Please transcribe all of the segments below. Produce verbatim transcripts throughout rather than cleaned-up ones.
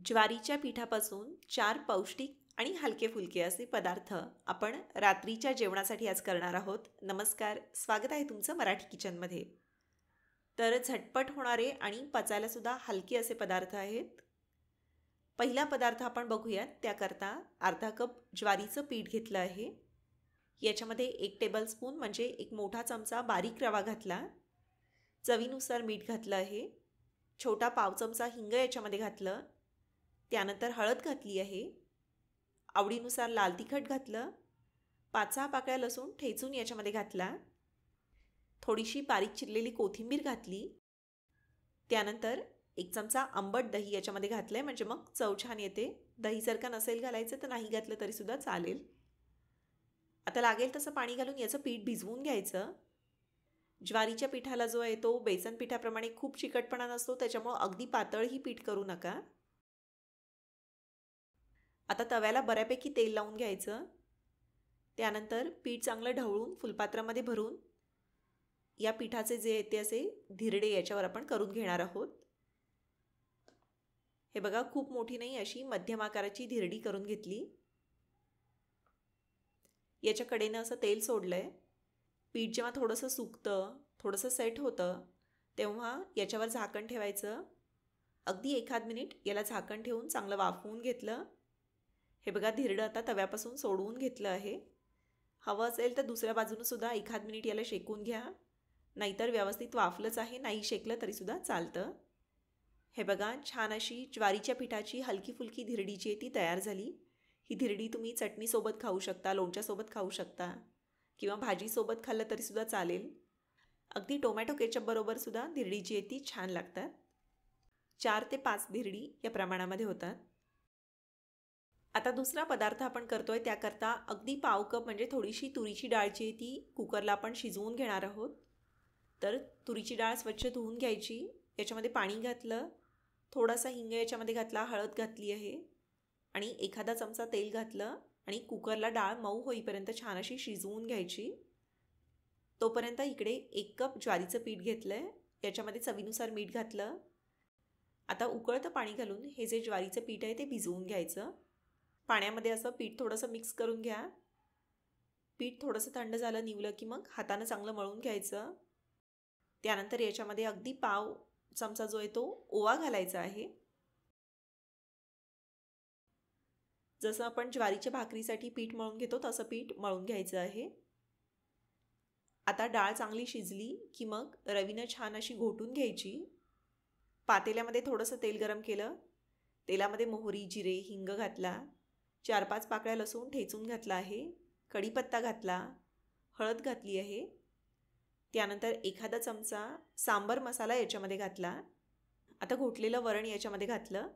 ज्वारीच्या पिठापासून चार पौष्टिक आणि हलके फुलके असे पदार्थ आपण रात्रीच्या जेवणासाठी आज करणार आहोत. नमस्कार, स्वागत आहे तुमचं मराठी किचनमध्ये. तर झटपट होणारे आणि पचायलासुद्धा हलके असे पदार्थ आहेत. पहिला पदार्थ आपण बघूयात. त्याकरता अर्धा कप ज्वारीचं पीठ घेतलं आहे. याच्यामध्ये एक टेबलस्पून म्हणजे एक मोठा चमचा बारीक रवा घातला. चवीनुसार मीठ घातलं आहे. छोटा पाव चमचा हिंग याच्यामध्ये घातलं. त्यानंतर हळद घातली आहे. आवडीनुसार लाल तिखट घातलं. पाच सहा पाकळ्या लसूण ठेचून याच्यामध्ये घातला. थोडीशी बारीक चिरलेली कोथिंबीर घातली. त्यानंतर एक चमचा आंबट दही याच्यामध्ये घातलं आहे, म्हणजे मग चव छान येते. दही जर का नसेल घालायचं तर नाही घातलं तरीसुद्धा चालेल. आता लागेल तसं पाणी घालून याचं पीठ भिजवून घ्यायचं. ज्वारीच्या पिठाला जो आहे तो बेसन पिठाप्रमाणे खूप चिकटपणा नसतो, त्याच्यामुळं अगदी पातळही पीठ करू नका. आता तव्याला बऱ्यापैकी तेल लावून घ्यायचं. त्यानंतर पीठ चांगलं ढवळून फुलपात्रामध्ये भरून या पिठाचे जे ते असे धिरडे याच्यावर आपण करून घेणार आहोत. हे बघा, खूप मोठी नाही, अशी मध्यम आकाराची धिरडी करून घेतली. याच्या कडेनं असं तेल सोडलं आहे. पीठ जेव्हा थोडंसं सुकतं, थोडंसं सेट होतं, तेव्हा याच्यावर झाकण ठेवायचं. अगदी एखाद मिनिट याला झाकण ठेवून चांगलं वाफवून घेतलं. हे बघा, धिरडं आता तव्यापासून सोडवून घेतलं आहे. हवं असेल तर दुसऱ्या बाजूनंसुद्धा एखाद मिनिट याला शेकून घ्या, नाहीतर व्यवस्थित वाफलंच आहे, नाही शेकलं तरीसुद्धा चालतं. हे बघा, छान अशी ज्वारीच्या पिठाची हलकी फुलकी धिरडी जी आहे ती तयार झाली. ही धिरडी तुम्ही चटणीसोबत खाऊ शकता, लोणच्यासोबत खाऊ शकता किंवा भाजीसोबत खाल्लं तरीसुद्धा चालेल. अगदी टोमॅटो केचपबरोबरसुद्धा धिरडी जी आहे ती छान लागतात. चार ते पाच धिरडी या प्रमाणामध्ये होतात. आता दुसरा पदार्थ आपण करतोय. त्याकरता अगदी पाव कप म्हणजे थोडीशी तुरीची डाळ जी आहे ती कुकरला आपण शिजवून घेणार आहोत. तर तुरीची डाळ स्वच्छ धुवून घ्यायची. याच्यामध्ये पाणी घातलं, थोडासा हिंग याच्यामध्ये घातला, हळद घातली आहे आणि एखादा चमचा तेल घातलं आणि कुकरला डाळ मऊ होईपर्यंत छान अशी शिजवून घ्यायची. तोपर्यंत इकडे एक कप ज्वारीचं पीठ घेतलं आहे. याच्यामध्ये चवीनुसार मीठ घातलं. आता उकळतं पाणी घालून हे जे ज्वारीचं पीठ आहे ते भिजवून घ्यायचं. पाण्यामध्ये असं पीठ थोडंसं मिक्स करून घ्या. पीठ थोडंसं थंड झालं, निवलं की मग हातानं चांगलं मळून घ्यायचं. त्यानंतर याच्यामध्ये अगदी पाव चमचा जो आहे तो ओवा घालायचा आहे. जसं आपण ज्वारीच्या भाकरीसाठी पीठ मळून घेतो तसं पीठ मळून घ्यायचं आहे. आता डाळ चांगली शिजली की मग रवीनं छान अशी घोटून घ्यायची. पातेल्यामध्ये थोडंसं तेल गरम केलं. तेलामध्ये मोहरी, जिरे, हिंग घातला. चार पाच पाकळ्या लसूण ठेचून घातला आहे. कढीपत्ता घातला. हळद घातली आहे. त्यानंतर एखादा चमचा सांबर मसाला याच्यामध्ये घातला. आता घोटलेलं वरण याच्यामध्ये घातलं.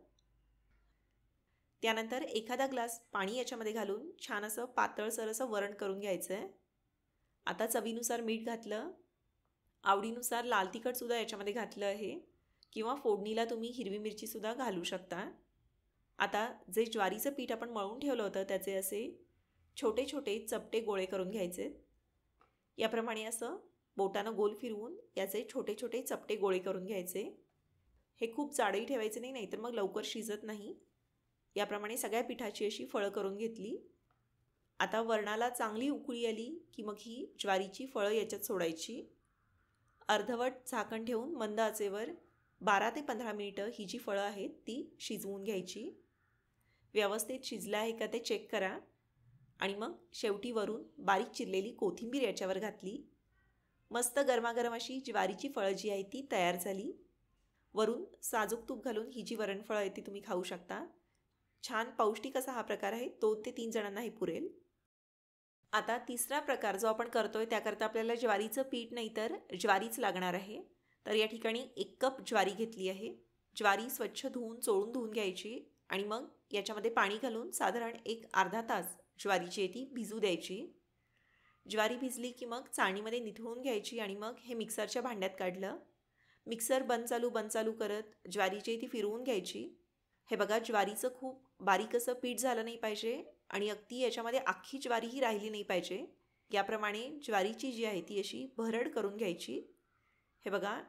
त्यानंतर एखादा ग्लास पाणी याच्यामध्ये घालून छान असं पातळसर असं वरण करून घ्यायचं आहे. आता चवीनुसार मीठ घातलं. आवडीनुसार लाल तिखटसुद्धा याच्यामध्ये घातलं आहे किंवा फोडणीला तुम्ही हिरवी मिरचीसुद्धा घालू शकता. आता जे ज्वारीचं पीठ आपण मळून ठेवलं होतं त्याचे असे छोटे छोटे चपटे गोळे करून घ्यायचे. याप्रमाणे असं बोटानं गोल फिरवून याचे छोटे छोटे चपटे गोळे करून घ्यायचे. हे खूप जाडही ठेवायचे नाही, नाहीतर मग लवकर शिजत नाही. याप्रमाणे सगळ्या पिठाची अशी फळं करून घेतली. आता वरणाला चांगली उकळी आली की मग ही ज्वारीची फळं याच्यात सोडायची. अर्धवट झाकण ठेवून मंद आचेवर बारा ते पंधरा मिनिटं ही जी फळं आहेत ती शिजवून घ्यायची. व्यवस्थित शिजलं आहे का ते चेक करा आणि मग शेवटी वरून बारीक चिरलेली कोथिंबीर याच्यावर घातली. मस्त गरमागरम अशी ज्वारीची फळं जी आहे ती तयार झाली. वरून साजूक तूप घालून ही जी वरणफळं आहे ती तुम्ही खाऊ शकता. छान पौष्टिक असा हा प्रकार आहे. दोन ते तीन जणांना हे पुरेल. आता तिसरा प्रकार जो आपण करतोय त्याकरता आपल्याला ज्वारीचं पीठ नाही तर ज्वारीच लागणार आहे. तर या ठिकाणी एक कप ज्वारी घेतली आहे. ज्वारी स्वच्छ धुवून चोळून धुवून घ्यायची आणि मग याच्यामध्ये पाणी घालून साधारण एक अर्धा तास ज्वारीची ती भिजू द्यायची. ज्वारी भिजली की मग चाळणीमध्ये निथळून घ्यायची आणि मग हे मिक्सरच्या भांड्यात काढलं. मिक्सर बंद चालू बंद चालू करत ज्वारीची ती फिरवून घ्यायची. हे बघा, ज्वारीचं खूप बारीक असं पीठ झालं नाही पाहिजे आणि अगदी याच्यामध्ये अख्खी ज्वारीही राहिली नाही पाहिजे. याप्रमाणे ज्वारीची जी आहे ती अशी भरड करून घ्यायची. हे बघा,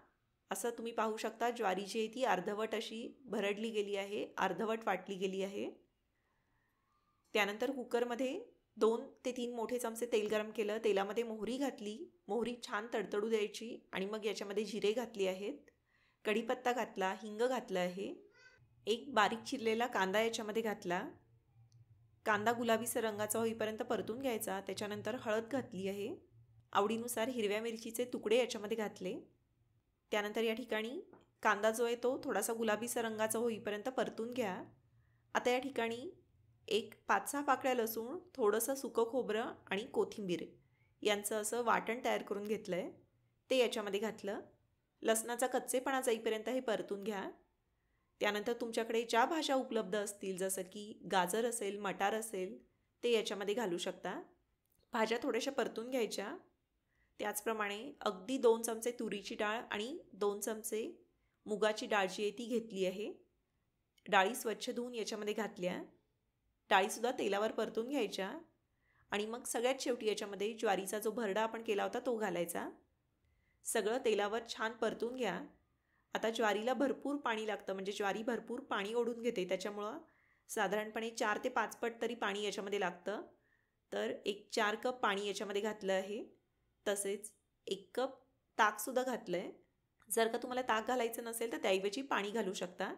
असं तुम्ही पाहू शकता ज्वारी जी आहे ती अर्धवट अशी भरडली गेली आहे, अर्धवट वाटली गेली आहे. त्यानंतर कुकरमध्ये दोन ते तीन मोठे चमचे तेल गरम केलं. तेलामध्ये मोहरी घातली. मोहरी छान तडतडू द्यायची आणि मग याच्यामध्ये जिरे घातले आहेत, कढीपत्ता घातला, हिंग घातलं आहे. एक बारीक चिरलेला कांदा याच्यामध्ये घातला. कांदा गुलाबीसर रंगाचा होईपर्यंत परतून घ्यायचा. त्याच्यानंतर हळद घातली आहे. आवडीनुसार हिरव्या मिरचीचे तुकडे याच्यामध्ये घातले. त्यानंतर या ठिकाणी कांदा जो आहे तो थोडासा गुलाबीसर रंगाचा होईपर्यंत परतून घ्या. आता या ठिकाणी एक पाच सहा पाकळ्या लसूण, थोडंसं सुकं खोबरं आणि कोथिंबीर यांचं असं वाटण तयार करून घेतलं आहे, ते याच्यामध्ये घातलं. लसणाचा कच्चेपणा जाईपर्यंत हे परतून घ्या. त्यानंतर तुमच्याकडे ज्या भाज्या उपलब्ध असतील, जसं की गाजर असेल, मटार असेल, ते याच्यामध्ये घालू शकता. भाज्या थोड्याशा परतून घ्यायच्या. त्याचप्रमाणे अगदी दोन चमचे तुरीची डाळ आणि दोन चमचे मुगाची डाळ जी आहे ती घेतली आहे. डाळी स्वच्छ धुवून याच्यामध्ये घातल्या. डाळीसुद्धा तेलावर परतून घ्यायच्या आणि मग सगळ्यात शेवटी याच्यामध्ये ज्वारीचा जो भरडा आपण केला होता तो घालायचा. सगळं तेलावर छान परतून घ्या. आता ज्वारीला भरपूर पाणी लागतं, म्हणजे ज्वारी भरपूर पाणी ओढून घेते, त्याच्यामुळं साधारणपणे चार ते पाच पट तरी पाणी याच्यामध्ये लागतं. तर एक चार कप पाणी याच्यामध्ये घातलं आहे. तसेच एक कप ताकसुद्धा घातलं आहे. जर का तुम्हाला ताक घालायचं नसेल तर त्याऐवजी पाणी घालू शकता.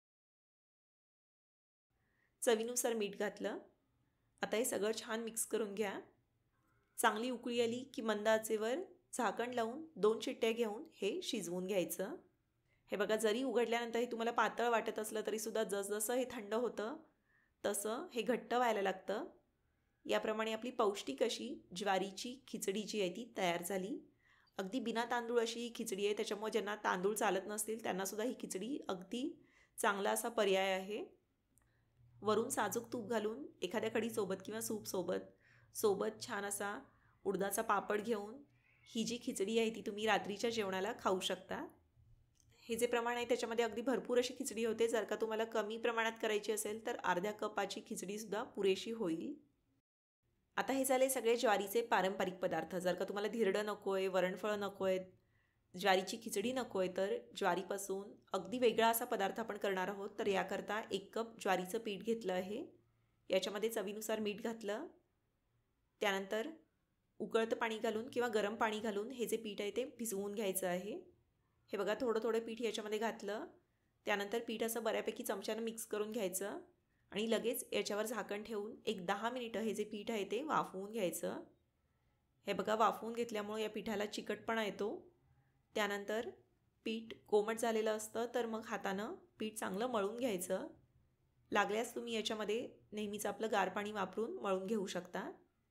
चवीनुसार मीठ घातलं. आता हे सगळं छान मिक्स करून घ्या. चांगली उकळी आली की मंद आचेवर झाकण लावून दोन शिट्ट्या घेऊन हे शिजवून घ्यायचं. हे बघा, जरी उघडल्यानंतर हे तुम्हाला पातळ वाटत असलं तरीसुद्धा जसजसं हे थंड होतं तसं हे घट्ट व्हायला लागतं. याप्रमाणे आपली पौष्टिक अशी ज्वारीची खिचडी जी आहे ती तयार झाली. अगदी बिना तांदूळ अशी ही खिचडी आहे, त्याच्यामुळे ज्यांना तांदूळ चालत नसतील त्यांनासुद्धा ही खिचडी अगदी चांगला असा पर्याय आहे. वरून साजूक तूप घालून एखाद्या कढीसोबत किंवा सूपसोबत सोबत छान असा उडदाचा पापड घेऊन ही जी खिचडी आहे ती तुम्ही रात्रीच्या जेवणाला खाऊ शकता. हे जे प्रमाण आहे त्याच्यामध्ये अगदी भरपूर अशी खिचडी होते. जर का तुम्हाला कमी प्रमाणात करायची असेल तर अर्ध्या कपाची खिचडीसुद्धा पुरेशी होईल. आता हे झाले सगळे ज्वारीचे पारंपरिक पदार्थ. जर का तुम्हाला धिरडं नको आहे, वरणफळं नको आहेत, ज्वारीची खिचडी नको आहे, तर ज्वारीपासून अगदी वेगळा असा पदार्थ आपण करणार आहोत. तर याकरता एक कप ज्वारीचं पीठ घेतलं आहे. याच्यामध्ये चवीनुसार मीठ घातलं. त्यानंतर उकळतं पाणी घालून किंवा गरम पाणी घालून हे जे पीठ आहे ते भिजवून घ्यायचं आहे. हे बघा, थोडं थोडं पीठ याच्यामध्ये घातलं. त्यानंतर पीठ असं बऱ्यापैकी चमच्यानं मिक्स करून घ्यायचं आणि लगेच याच्यावर झाकण ठेवून एक दहा मिनिटं हे जे पीठ आहे ते वाफवून घ्यायचं. हे बघा, वाफवून घेतल्यामुळे या पिठाला चिकटपणा येतो. त्यानंतर पीठ कोमट झालेलं असतं तर मग हातानं पीठ चांगलं मळून घ्यायचं. लागल्यास तुम्ही याच्यामध्ये नेहमीच आपलं गार पाणी वापरून मळून घेऊ शकता.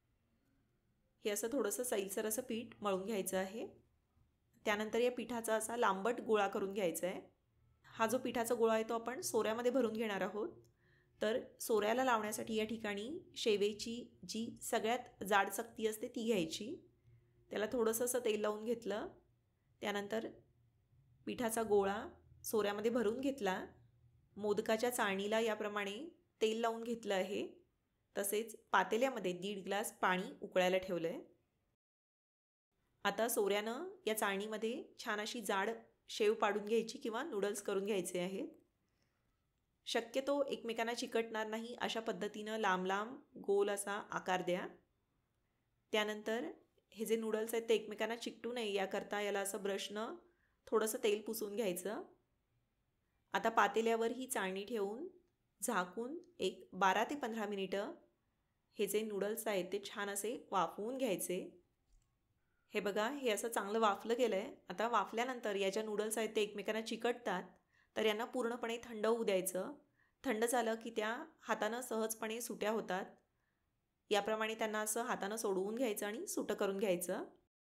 हे असं थोडंसं सैलसर असं पीठ मळून घ्यायचं आहे. त्यानंतर या पिठाचा असा लांबट गोळा करून घ्यायचा आहे. हा जो पिठाचा गोळा आहे तो आपण सोऱ्यामध्ये भरून घेणार आहोत. तर सोऱ्याला लावण्यासाठी या ठिकाणी शेवेची जी सगळ्यात जाड चकती असते ती घ्यायची. त्याला थोडंसं असं तेल लावून घेतलं. त्यानंतर पिठाचा गोळा सोऱ्यामध्ये भरून घेतला. मोदकाच्या चाळणीला याप्रमाणे तेल लावून घेतलं आहे. तसेच पातेल्यामध्ये दीड ग्लास पाणी उकळायला ठेवलं आहे. आता सोऱ्यानं या चाळणीमध्ये छान अशी जाड शेव पाडून घ्यायची किंवा नूडल्स करून घ्यायचे आहेत. शक्यतो एकमेकांना चिकटणार नाही अशा पद्धतीनं लांब लांब गोल असा आकार द्या. त्यानंतर हे जे नूडल्स आहेत ते एकमेकांना चिकटू नये याकरता याला असं ब्रशनं थोडंसं तेल पुसून घ्यायचं. आता पातेल्यावर ही चाळणी ठेवून झाकून एक बारा ते पंधरा मिनिटं हे जे नूडल्स आहेत ते छान असे वाफवून घ्यायचे. हे बघा, हे असं चांगलं वाफलं गेलं आहे. आता वाफल्यानंतर या ज्या नूडल्स आहेत ते एकमेकांना चिकटतात तर यांना पूर्णपणे थंड होऊ द्यायचं. थंड झालं की त्या हातानं सहजपणे सुट्या होतात. याप्रमाणे त्यांना असं हातानं सोडवून घ्यायचं आणि सुटं करून घ्यायचं.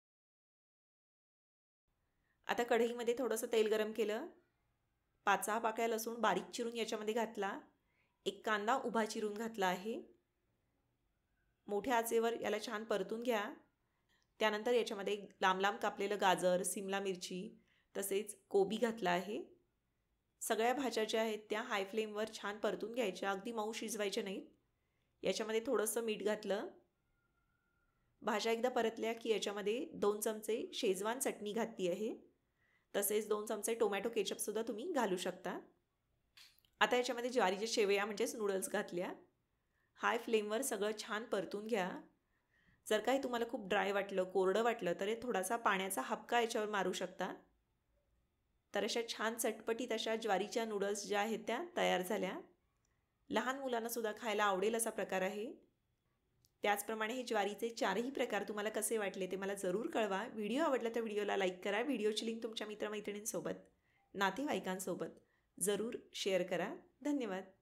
आता कढईमध्ये थोडंसं तेल गरम केलं. पाच सहा पाकळ्या लसूण बारीक चिरून याच्यामध्ये घातला. एक कांदा उभा चिरून घातला आहे. मोठ्या आचेवर याला छान परतून घ्या. त्यानंतर याच्यामध्ये लांब लांब कापलेलं गाजर, सिमला मिरची तसेच कोबी घातला आहे. सगळ्या भाज्या ज्या आहेत त्या हाय फ्लेमवर छान परतून घ्यायच्या, अगदी मऊ शिजवायच्या नाहीत. याच्यामध्ये थोडंसं मीठ घातलं. भाज्या एकदा परतल्या की याच्यामध्ये दोन चमचे शेजवान चटणी घातली आहे. तसेच दोन चमचे टोमॅटो केचपसुद्धा तुम्ही घालू शकता. आता याच्यामध्ये ज्वारीच्या शेवया म्हणजेच नूडल्स घातल्या. हाय फ्लेमवर सगळं छान परतून घ्या. जर काही तुम्हाला खूप ड्राय वाटलं, कोरडं वाटलं तर थोडासा पाण्याचा हबका याच्यावर मारू शकता. तर अशा छान चटपटीत अशा ज्वारीच्या नूडल्स ज्या आहेत त्या तयार झाल्या. लहान मुलांनासुद्धा खायला आवडेल असा प्रकार आहे. त्याचप्रमाणे हे ज्वारीचे चारही प्रकार तुम्हाला कसे वाटले ते मला जरूर कळवा. व्हिडिओ आवडला तर व्हिडिओला लाईक करा. व्हिडिओची लिंक तुमच्या मित्रमैत्रिणींसोबत, नातेवाईकांसोबत जरूर शेअर करा. धन्यवाद.